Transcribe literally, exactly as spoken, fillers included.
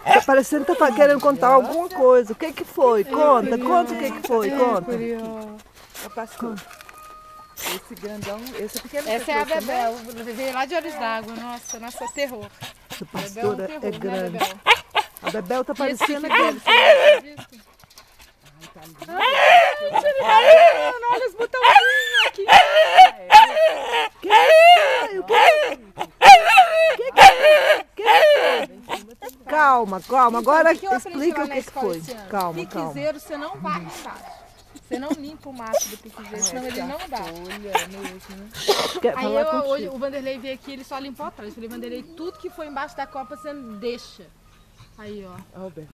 Tá parecendo que tá querendo contar alguma coisa. O que que foi? Conta, conta o que que foi, conta. Ô, pastor, esse grandão, esse é pequeno. Essa é a Bebel, veio lá de Olhos d'Água, nossa, nossa terror. Essa Bebel é um pastora terror, é né, grande. Bebel? A Bebel tá E esse parecendo pique dele, aquele. você não acredita? Olha os botãozinhos aqui. Que que foi? O que que foi? Calma, calma. Agora O que eu aprendi explica lá o na que que escola foi. esse ano? Calma, calma. Piquezeiro, você não varre embaixo. Você não limpa o mato do piquezeiro, senão ele não dá. Olha mesmo, né? Quer Aí falar eu, hoje, contigo? o Vanderlei veio aqui, ele só limpou atrás. Eu falei, Vanderlei, tudo que foi embaixo da copa você deixa. Aí, ó. Ó, Beto.